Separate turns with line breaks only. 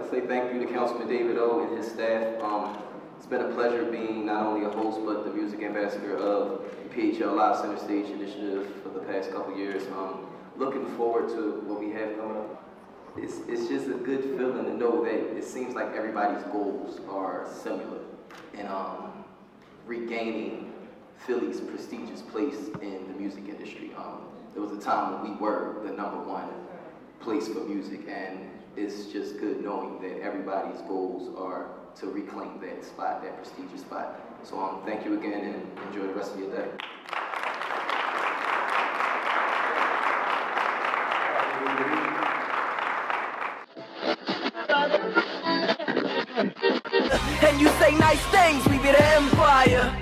to say thank you to Councilman David O. and his staff. It's been a pleasure being not only a host, but the music ambassador of the PHL Live Center Stage Initiative for the past couple years. Looking forward to what we have coming up. It's just a good feeling to know that it seems like everybody's goals are similar in regaining Philly's prestigious place in the music industry. There was a time when we were the #1 place for music, and it's just good knowing that everybody's goals are to reclaim that spot, that prestigious spot. So thank you again, and enjoy the rest of your day.
And you say nice things, we be the empire.